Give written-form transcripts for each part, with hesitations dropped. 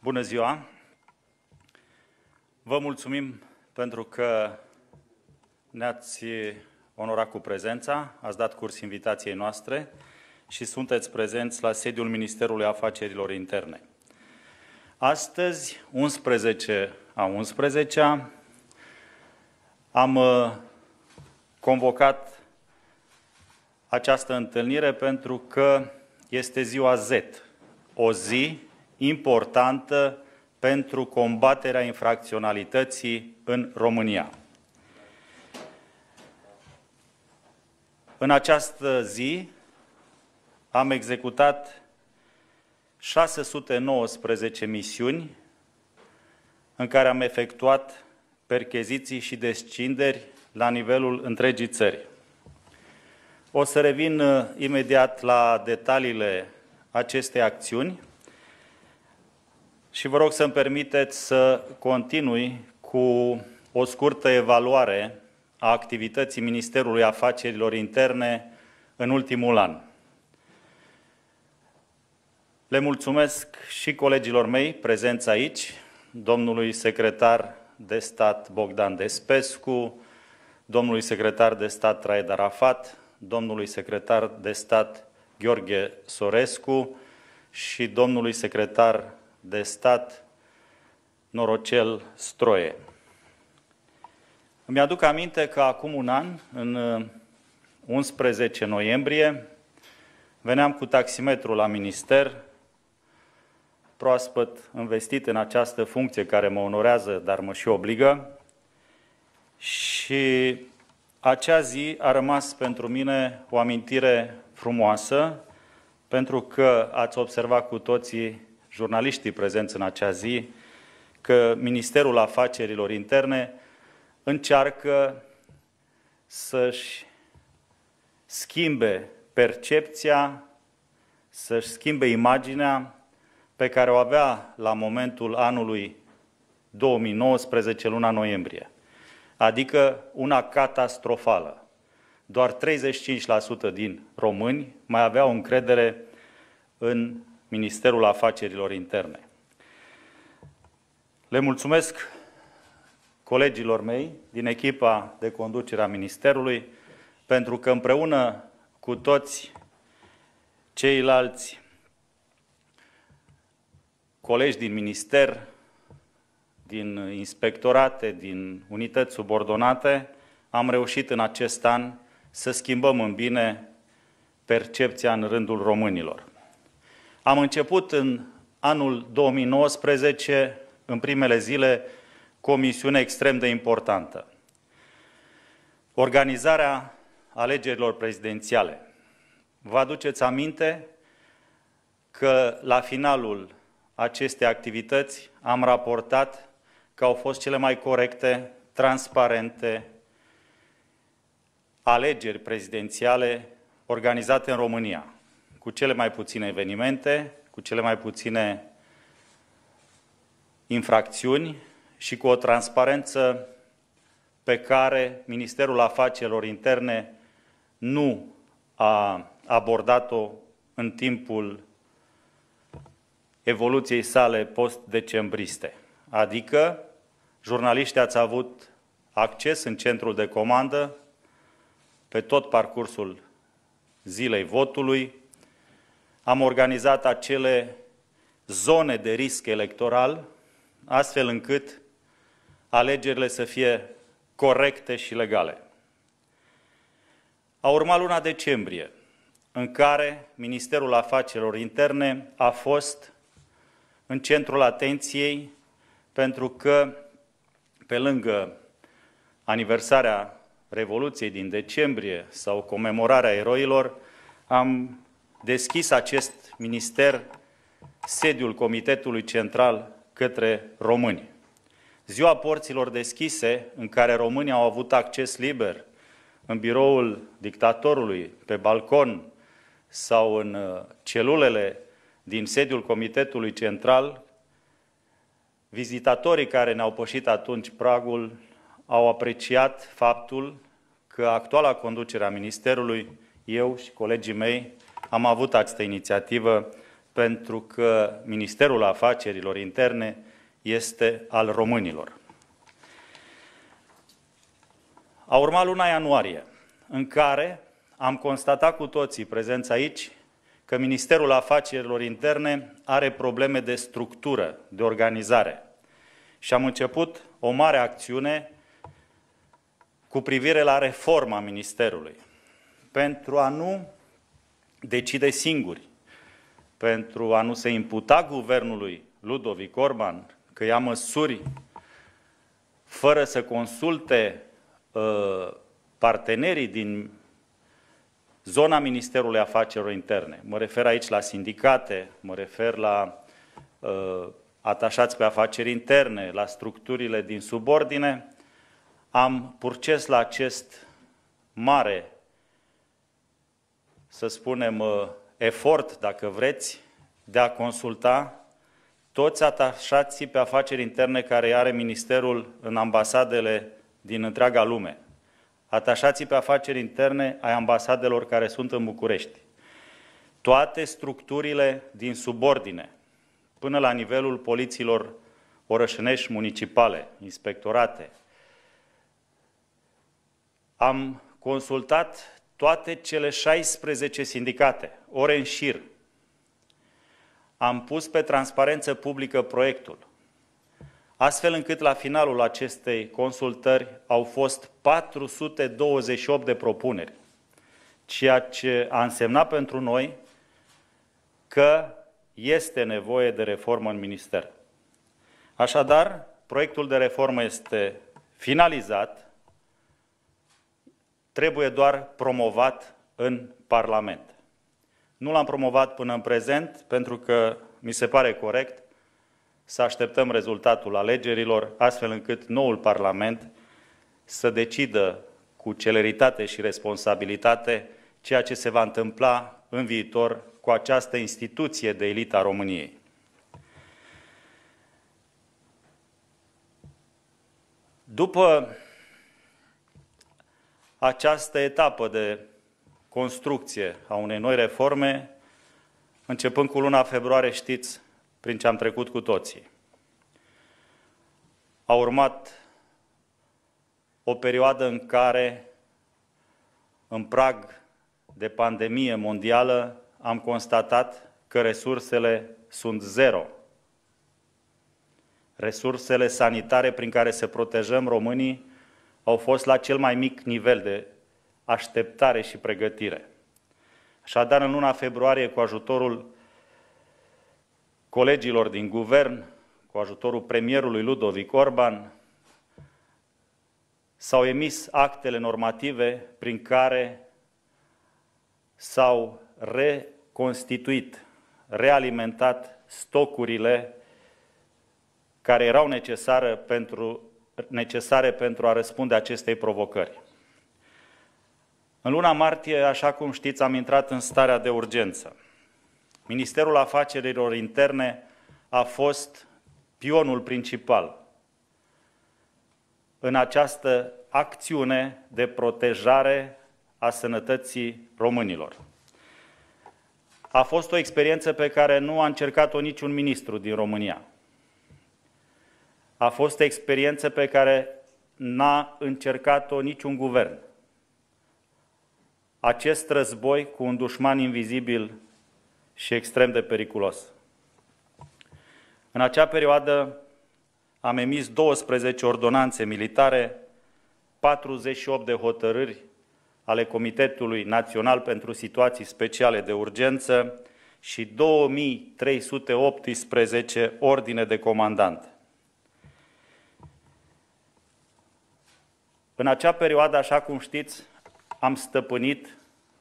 Bună ziua! Vă mulțumim pentru că ne-ați onorat cu prezența, ați dat curs invitației noastre și sunteți prezenți la sediul Ministerului Afacerilor Interne. Astăzi, 11/11, am convocat această întâlnire pentru că este ziua Z, o zi importantă pentru combaterea infracționalității în România. În această zi am executat 619 misiuni în care am efectuat percheziții și descinderi la nivelul întregii țări. O să revin imediat la detaliile acestei acțiuni și vă rog să-mi permiteți să continui cu o scurtă evaluare a activității Ministerului Afacerilor Interne în ultimul an. Le mulțumesc și colegilor mei prezenți aici, domnului secretar de stat Bogdan Despescu, domnului secretar de stat Raed Arafat, domnului secretar de stat Gheorghe Sorescu și domnului secretar de stat Norocel Stroie. Îmi aduc aminte că acum un an, în 11 noiembrie, veneam cu taximetrul la minister, proaspăt investit în această funcție care mă onorează, dar mă și obligă, și acea zi a rămas pentru mine o amintire frumoasă, pentru că ați observat cu toții, jurnaliștii prezenți în acea zi, că Ministerul Afacerilor Interne încearcă să-și schimbe percepția, să-și schimbe imaginea pe care o avea la momentul anului 2019, luna noiembrie, adică una catastrofală. Doar 35% din români mai aveau încredere în Ministerul Afacerilor Interne. Le mulțumesc colegilor mei din echipa de conducere a Ministerului pentru că împreună cu toți ceilalți colegi din minister, din inspectorate, din unități subordonate, am reușit în acest an să schimbăm în bine percepția în rândul românilor. Am început în anul 2019, în primele zile, cu o misiune extrem de importantă. Organizarea alegerilor prezidențiale. Vă aduceți aminte că la finalul acestei activități am raportat că au fost cele mai corecte, transparente alegeri prezidențiale organizate în România, cu cele mai puține evenimente, cu cele mai puține infracțiuni și cu o transparență pe care Ministerul Afacerilor Interne nu a abordat-o în timpul evoluției sale post-decembriste. Adică, jurnaliștii ați avut acces în centrul de comandă pe tot parcursul zilei votului. Am organizat acele zone de risc electoral, astfel încât alegerile să fie corecte și legale. A urmat luna decembrie, în care Ministerul Afacerilor Interne a fost în centrul atenției, pentru că, pe lângă aniversarea Revoluției din decembrie sau comemorarea eroilor, am deschis acest minister, sediul Comitetului Central către români. Ziua porților deschise, în care românii au avut acces liber în biroul dictatorului, pe balcon sau în celulele din sediul Comitetului Central, vizitatorii care ne-au pășit atunci pragul au apreciat faptul că actuala conducere a Ministerului, eu și colegii mei, am avut această inițiativă pentru că Ministerul Afacerilor Interne este al românilor. A urmat luna ianuarie, în care am constatat cu toții prezenți aici că Ministerul Afacerilor Interne are probleme de structură, de organizare. Și am început o mare acțiune cu privire la reforma Ministerului, pentru a nu decide singuri, pentru a nu se imputa guvernului Ludovic Orban că ia măsuri fără să consulte partenerii din zona Ministerului Afacerilor Interne. Mă refer aici la sindicate, mă refer la atașați pe afaceri interne, la structurile din subordine. Am purces la acest mare, să spunem, efort, dacă vreți, de a consulta toți atașații pe afaceri interne care are Ministerul în ambasadele din întreaga lume. Atașații pe afaceri interne ai ambasadelor care sunt în București. Toate structurile din subordine, până la nivelul polițiilor orășenești municipale, inspectorate. Am consultat toate cele 16 sindicate, ore în șir. Am pus pe transparență publică proiectul, astfel încât la finalul acestei consultări au fost 428 de propuneri, ceea ce a însemnat pentru noi că este nevoie de reformă în minister. Așadar, proiectul de reformă este finalizat, trebuie doar promovat în Parlament. Nu l-am promovat până în prezent, pentru că mi se pare corect să așteptăm rezultatul alegerilor, astfel încât noul Parlament să decidă cu celeritate și responsabilitate ceea ce se va întâmpla în viitor cu această instituție de elită a României. După această etapă de construcție a unei noi reforme, începând cu luna februarie, știți prin ce am trecut cu toții. A urmat o perioadă în care, în prag de pandemie mondială, am constatat că resursele sunt zero. Resursele sanitare prin care să protejăm românii au fost la cel mai mic nivel de așteptare și pregătire. Așadar, în luna februarie, cu ajutorul colegilor din guvern, cu ajutorul premierului Ludovic Orban, s-au emis actele normative prin care s-au reconstituit, realimentat stocurile care erau necesare pentru a răspunde acestei provocări. În luna martie, așa cum știți, am intrat în starea de urgență. Ministerul Afacerilor Interne a fost pionul principal în această acțiune de protejare a sănătății românilor. A fost o experiență pe care nu a încercat-o niciun ministru din România. A fost o experiență pe care n-a încercat-o niciun guvern. Acest război cu un dușman invizibil și extrem de periculos. În acea perioadă am emis 12 ordonanțe militare, 48 de hotărâri ale Comitetului Național pentru Situații Speciale de Urgență și 2318 ordine de comandant. În acea perioadă, așa cum știți, am stăpânit,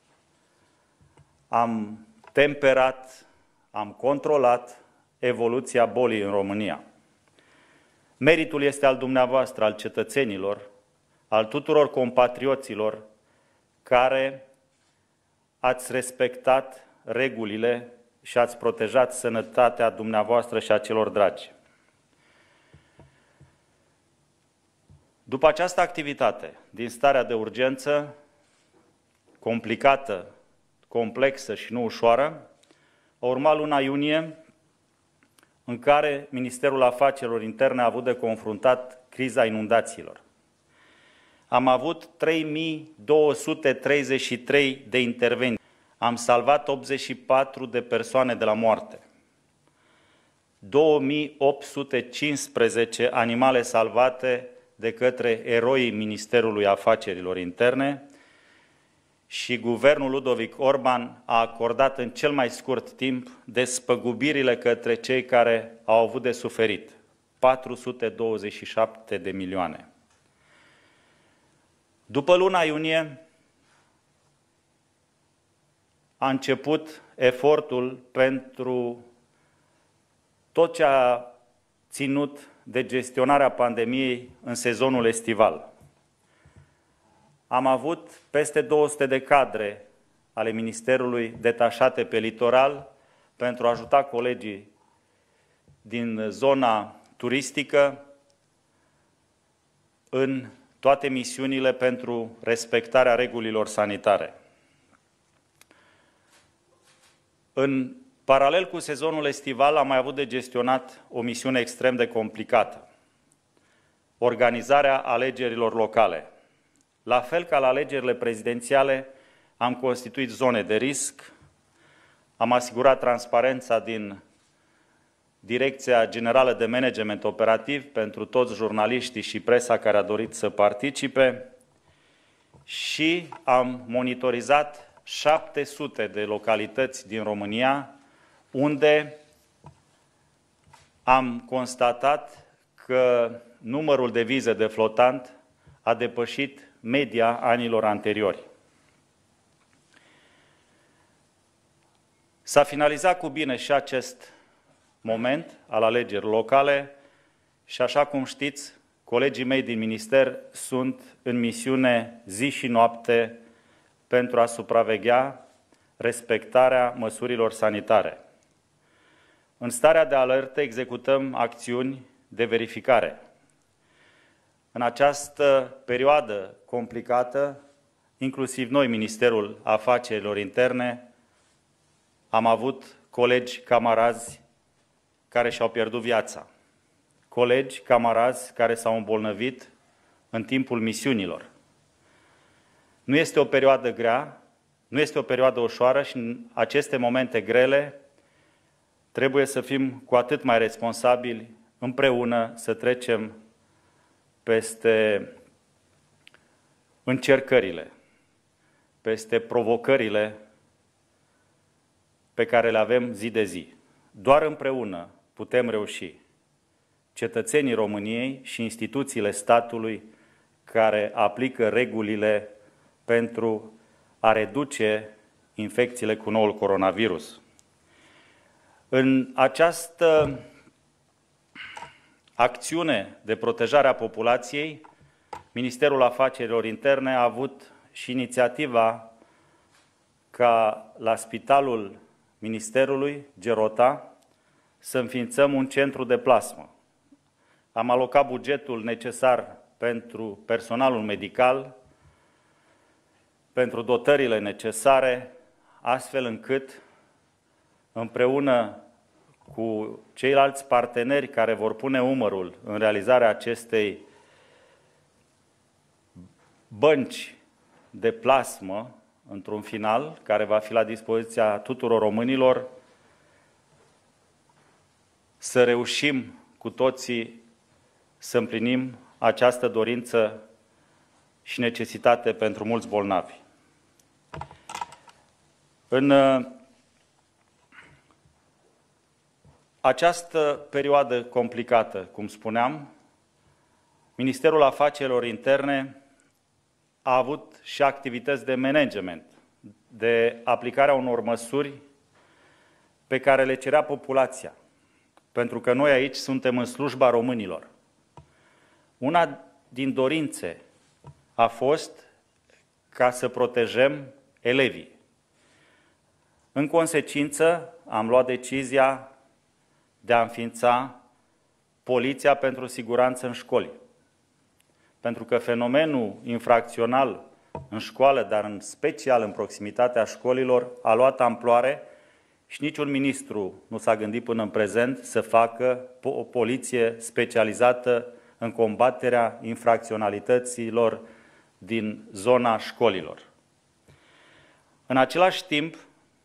am temperat, am controlat evoluția bolii în România. Meritul este al dumneavoastră, al cetățenilor, al tuturor compatrioților care ați respectat regulile și ați protejat sănătatea dumneavoastră și a celor dragi. După această activitate din starea de urgență, complicată, complexă și nu ușoară, a urmat luna iunie, în care Ministerul Afacerilor Interne a avut de confruntat criza inundațiilor. Am avut 3233 de intervenții. Am salvat 84 de persoane de la moarte. 2815 animale salvate de către eroii Ministerului Afacerilor Interne și guvernul Ludovic Orban a acordat în cel mai scurt timp despăgubirile către cei care au avut de suferit. 427 de milioane. După luna iunie a început efortul pentru tot ce a ținut de gestionarea pandemiei în sezonul estival. Am avut peste 200 de cadre ale Ministerului detașate pe litoral pentru a ajuta colegii din zona turistică în toate misiunile pentru respectarea regulilor sanitare. În paralel cu sezonul estival am mai avut de gestionat o misiune extrem de complicată, organizarea alegerilor locale. La fel ca la alegerile prezidențiale, am constituit zone de risc, am asigurat transparența din Direcția Generală de Management Operativ pentru toți jurnaliștii și presa care a dorit să participe și am monitorizat 700 de localități din România, unde am constatat că numărul de vize de flotant a depășit media anilor anteriori. S-a finalizat cu bine și acest moment al alegerilor locale și, așa cum știți, colegii mei din minister sunt în misiune zi și noapte pentru a supraveghea respectarea măsurilor sanitare. În starea de alertă executăm acțiuni de verificare. În această perioadă complicată, inclusiv noi, Ministerul Afacerilor Interne, am avut colegi camarazi care și-au pierdut viața, colegi camarazi care s-au îmbolnăvit în timpul misiunilor. Nu este o perioadă grea, nu este o perioadă ușoară și în aceste momente grele trebuie să fim cu atât mai responsabili împreună să trecem peste încercările, peste provocările pe care le avem zi de zi. Doar împreună putem reuși. Cetățenii României și instituțiile statului care aplică regulile pentru a reduce infecțiile cu noul coronavirus. În această acțiune de protejare a populației, Ministerul Afacerilor Interne a avut și inițiativa ca la Spitalul Ministerului, Gerota, să înființăm un centru de plasmă. Am alocat bugetul necesar pentru personalul medical, pentru dotările necesare, astfel încât, împreună cu ceilalți parteneri care vor pune umărul în realizarea acestei bănci de plasmă, într-un final, care va fi la dispoziția tuturor românilor, să reușim cu toții să împlinim această dorință și necesitate pentru mulți bolnavi. În această perioadă complicată, cum spuneam, Ministerul Afacerilor Interne a avut și activități de management, de aplicarea unor măsuri pe care le cerea populația, pentru că noi aici suntem în slujba românilor. Una din dorințe a fost ca să protejăm elevii. În consecință, am luat decizia de a înființa Poliția pentru Siguranță în școli. Pentru că fenomenul infracțional în școală, dar în special în proximitatea școlilor, a luat amploare și niciun ministru nu s-a gândit până în prezent să facă o poliție specializată în combaterea infracționalităților din zona școlilor. În același timp,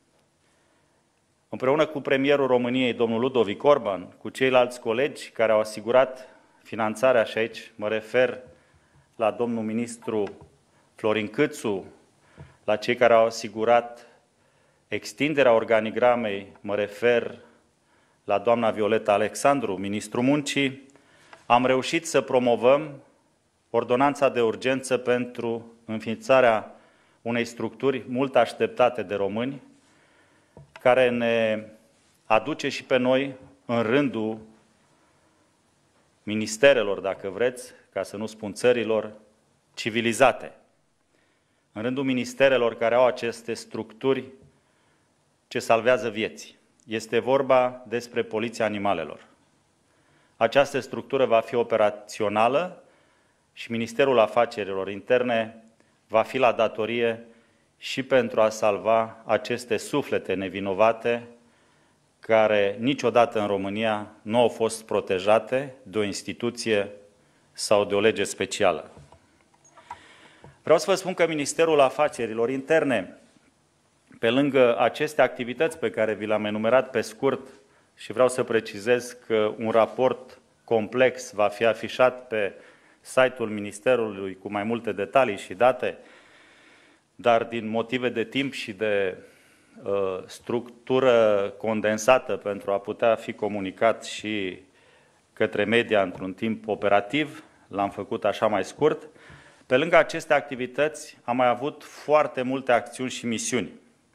împreună cu premierul României, domnul Ludovic Orban, cu ceilalți colegi care au asigurat finanțarea, și aici mă refer la domnul ministru Florin Câțu, la cei care au asigurat extinderea organigramei, mă refer la doamna Violeta Alexandru, ministrul muncii, am reușit să promovăm ordonanța de urgență pentru înființarea unei structuri mult așteptate de români, care ne aduce și pe noi în rândul ministerelor, dacă vreți, ca să nu spun țărilor, civilizate. În rândul ministerelor care au aceste structuri ce salvează vieți. Este vorba despre Poliția Animalelor. Această structură va fi operațională și Ministerul Afacerilor Interne va fi la datorie și pentru a salva aceste suflete nevinovate care niciodată în România nu au fost protejate de o instituție sau de o lege specială. Vreau să vă spun că Ministerul Afacerilor Interne, pe lângă aceste activități pe care vi le-am enumerat pe scurt, și vreau să precizez că un raport complex va fi afișat pe site-ul Ministerului cu mai multe detalii și date, dar din motive de timp și de structură condensată pentru a putea fi comunicat și către media într-un timp operativ, l-am făcut așa mai scurt. Pe lângă aceste activități am mai avut foarte multe acțiuni și misiuni.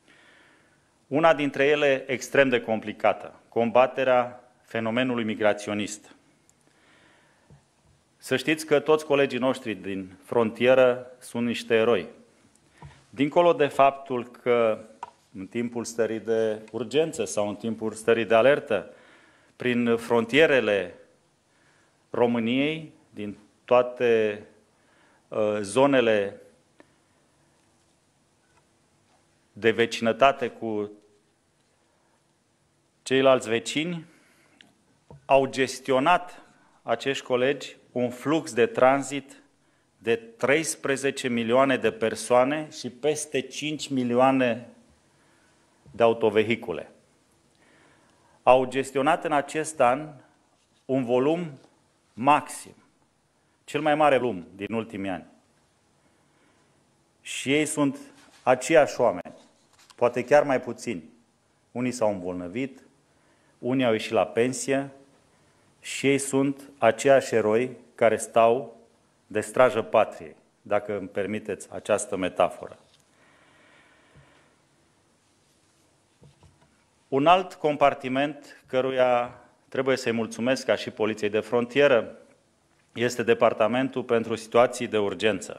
Una dintre ele extrem de complicată, combaterea fenomenului migraționist. Să știți că toți colegii noștri din frontieră sunt niște eroi. Dincolo de faptul că în timpul stării de urgență sau în timpul stării de alertă, prin frontierele României, din toate zonele de vecinătate cu ceilalți vecini, au gestionat acești colegi un flux de tranzit de 13 milioane de persoane și peste 5 milioane de autovehicule. Au gestionat în acest an un volum maxim, cel mai mare volum din ultimii ani. Și ei sunt aceiași oameni, poate chiar mai puțini. Unii s-au îmbolnăvit, unii au ieșit la pensie și ei sunt aceiași eroi care stau de strajă patriei, dacă îmi permiteți această metaforă. Un alt compartiment căruia trebuie să-i mulțumesc ca și Poliției de Frontieră este Departamentul pentru Situații de Urgență,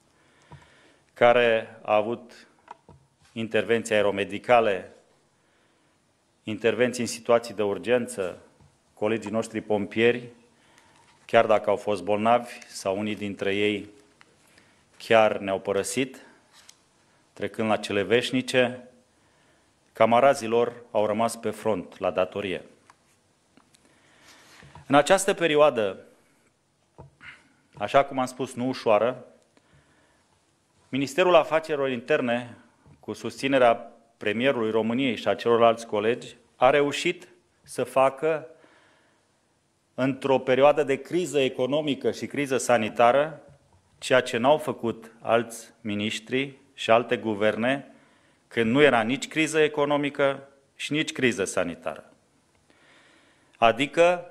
care a avut intervenții aeromedicale, intervenții în situații de urgență, colegii noștri pompieri, chiar dacă au fost bolnavi sau unii dintre ei chiar ne-au părăsit, trecând la cele veșnice, camarazii lor au rămas pe front, la datorie. În această perioadă, așa cum am spus, nu ușoară, Ministerul Afacerilor Interne, cu susținerea premierului României și a celorlalți colegi, a reușit să facă, într-o perioadă de criză economică și criză sanitară, ceea ce n-au făcut alți miniștri și alte guverne, când nu era nici criză economică și nici criză sanitară. Adică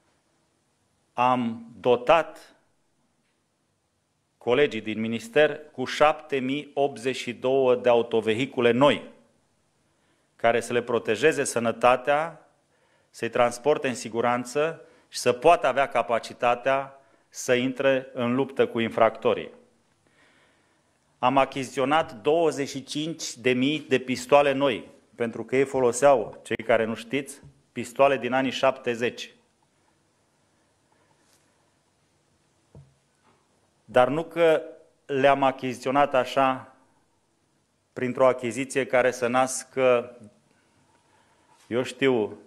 am dotat colegii din minister cu 7082 de autovehicule noi, care să le protejeze sănătatea, să-i transporte în siguranță și să poată avea capacitatea să intre în luptă cu infractorii. Am achiziționat 25.000 de pistoale noi, pentru că ei foloseau, cei care nu știți, pistoale din anii 70. Dar nu că le-am achiziționat așa, printr-o achiziție care să nască eu știu,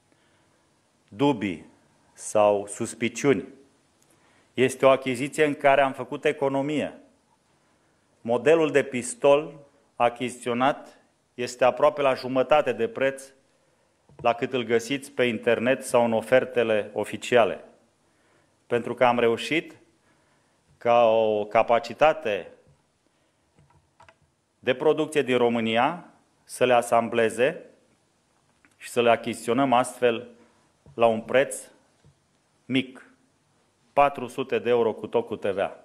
dubii sau suspiciuni. Este o achiziție în care am făcut economie. Modelul de pistol achiziționat este aproape la jumătate de preț la cât îl găsiți pe internet sau în ofertele oficiale. Pentru că am reușit ca o capacitate de producție din România să le asambleze și să le achiziționăm astfel la un preț mic, 400 de euro cu tot cu TVA.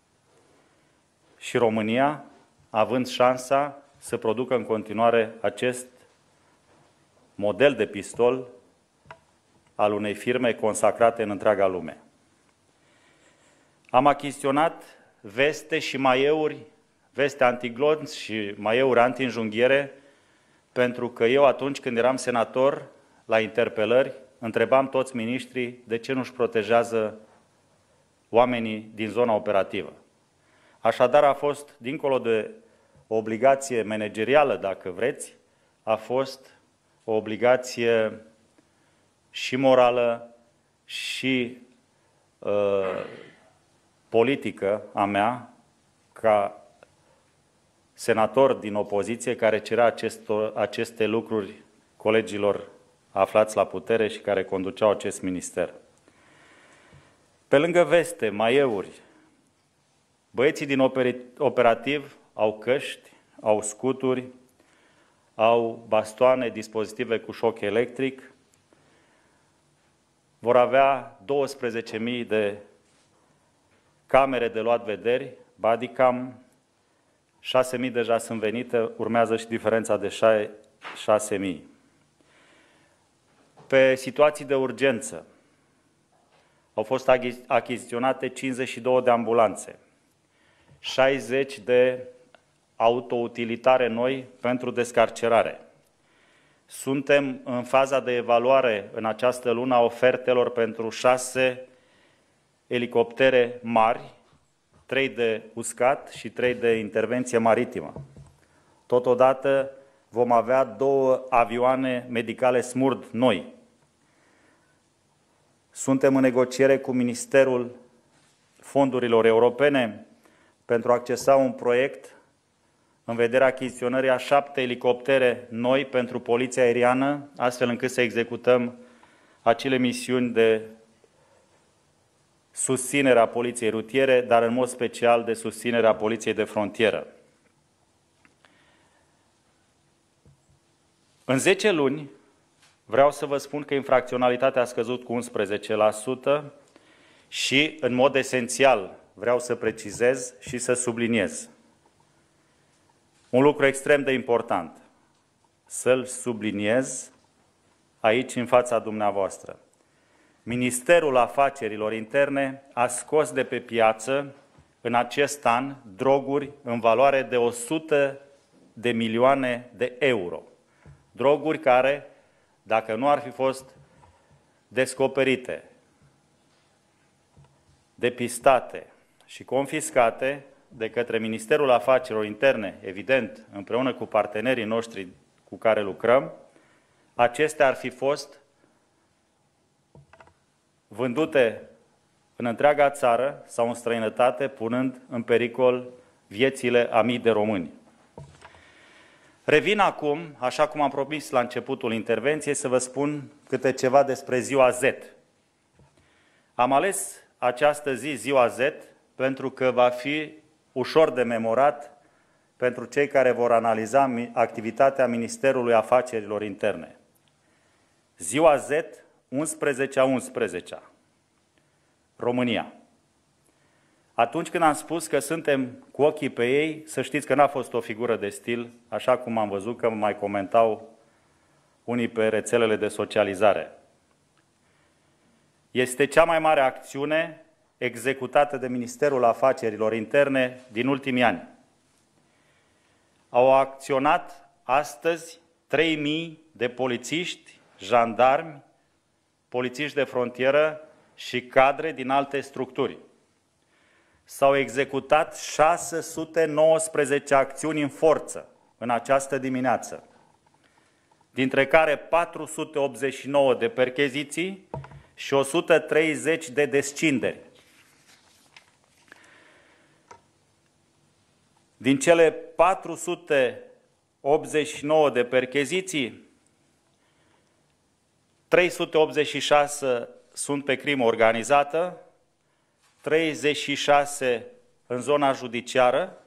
Și România, având șansa să producă în continuare acest model de pistol al unei firme consacrate în întreaga lume. Am achiziționat veste și maieuri, veste antiglonț și maieuri anti-înjunghiere, pentru că eu atunci când eram senator, la interpelări, întrebam toți miniștrii de ce nu-și protejează oamenii din zona operativă. Așadar a fost, dincolo de o obligație managerială, dacă vreți, a fost o obligație și morală și politică a mea, ca senator din opoziție care cerea aceste lucruri colegilor aflați la putere și care conduceau acest minister. Pe lângă veste, maieuri, băieții din operativ au căști, au scuturi, au bastoane, dispozitive cu șoc electric, vor avea 12.000 de camere de luat vederi, bodycam, 6.000 deja sunt venite, urmează și diferența de 6.000. Pe situații de urgență au fost achiziționate 52 de ambulanțe, 60 de autoutilitare noi pentru descarcerare. Suntem în faza de evaluare în această lună a ofertelor pentru 6 elicoptere mari, 3 de uscat și 3 de intervenție maritimă. Totodată vom avea 2 avioane medicale SMURD noi. Suntem în negociere cu Ministerul Fondurilor Europene pentru a accesa un proiect în vederea achiziționării a 7 elicoptere noi pentru Poliția Aeriană, astfel încât să executăm acele misiuni de susținere a Poliției Rutiere, dar în mod special de susținere a Poliției de Frontieră. În 10 luni vreau să vă spun că infracționalitatea a scăzut cu 11% și, în mod esențial, vreau să precizez și să subliniez un lucru extrem de important, să-l subliniez aici în fața dumneavoastră. Ministerul Afacerilor Interne a scos de pe piață în acest an droguri în valoare de 100 de milioane de euro. Droguri care, dacă nu ar fi fost descoperite, depistate și confiscate de către Ministerul Afacerilor Interne, evident, împreună cu partenerii noștri cu care lucrăm, acestea ar fi fost vândute în întreaga țară sau în străinătate, punând în pericol viețile a mii de români. Revin acum, așa cum am promis la începutul intervenției, să vă spun câte ceva despre ziua Z. Am ales această zi, ziua Z, pentru că va fi ușor de memorat pentru cei care vor analiza activitatea Ministerului Afacerilor Interne. Ziua Z, 11/11, România. Atunci când am spus că suntem cu ochii pe ei, să știți că n-a fost o figură de stil, așa cum am văzut că mai comentau unii pe rețelele de socializare. Este cea mai mare acțiune executată de Ministerul Afacerilor Interne din ultimii ani. Au acționat astăzi 3.000 de polițiști, jandarmi, polițiști de frontieră și cadre din alte structuri. S-au executat 619 acțiuni în forță în această dimineață. dintre care 489 de percheziții și 130 de descinderi. Din cele 489 de percheziții, 386 sunt pe crimă organizată, 36 în zona judiciară,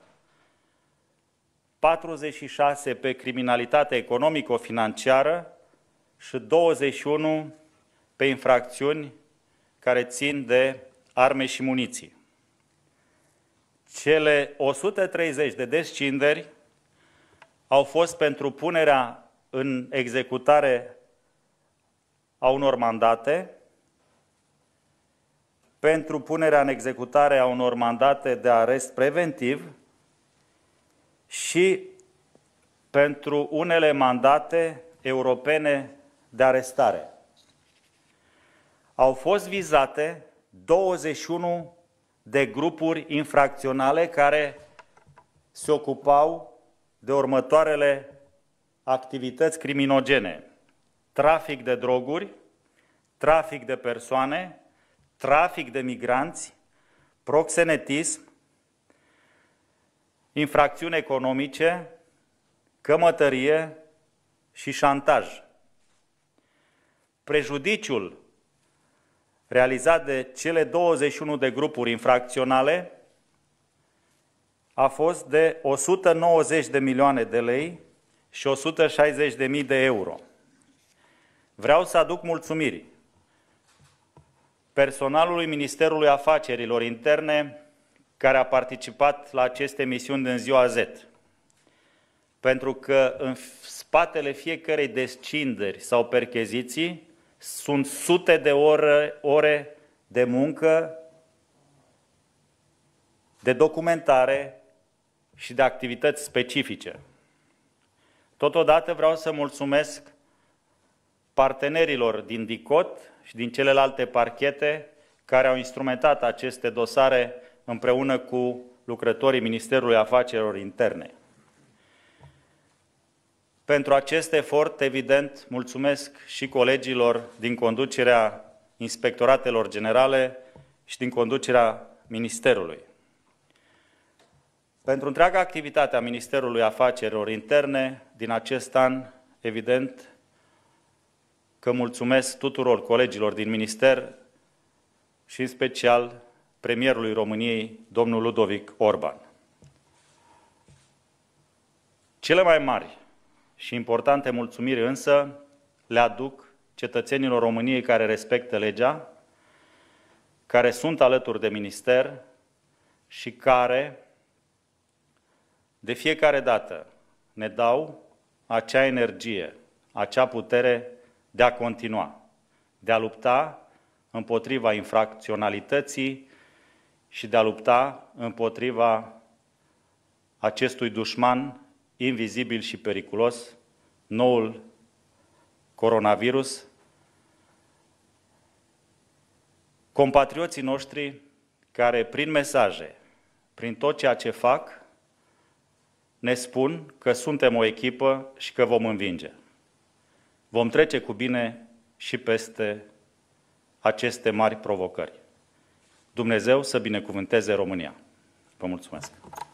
46 pe criminalitate economico-financiară și 21 pe infracțiuni care țin de arme și muniții. Cele 130 de descinderi au fost pentru punerea în executare a unor mandate, pentru punerea în executare a unor mandate de arest preventiv și pentru unele mandate europene de arestare. Au fost vizate 21 de grupuri infracționale care se ocupau de următoarele activități criminogene: trafic de droguri, trafic de persoane, trafic de migranți, proxenetism, infracțiuni economice, cămătărie și șantaj. Prejudiciul realizat de cele 21 de grupuri infracționale a fost de 190 de milioane de lei și 160.000 de euro. Vreau să aduc mulțumiri personalului Ministerului Afacerilor Interne care a participat la aceste misiuni din ziua Z, pentru că în spatele fiecărei descinderi sau percheziții sunt sute de ore de muncă, de documentare și de activități specifice. Totodată vreau să mulțumesc partenerilor din DICOT și din celelalte parchete care au instrumentat aceste dosare împreună cu lucrătorii Ministerului Afacerilor Interne. Pentru acest efort, evident, mulțumesc și colegilor din conducerea inspectoratelor generale și din conducerea Ministerului. Pentru întreaga activitate a Ministerului Afacerilor Interne din acest an, evident că mulțumesc tuturor colegilor din minister și în special premierului României, domnul Ludovic Orban. Cele mai mari și importante mulțumiri însă le aduc cetățenilor României care respectă legea, care sunt alături de minister și care de fiecare dată ne dau acea energie, acea putere de a continua, de a lupta împotriva infracționalității și de a lupta împotriva acestui dușman invizibil și periculos, noul coronavirus. Compatrioții noștri care prin mesaje, prin tot ceea ce fac, ne spun că suntem o echipă și că vom învinge. Vom trece cu bine și peste aceste mari provocări. Dumnezeu să binecuvânteze România. Vă mulțumesc!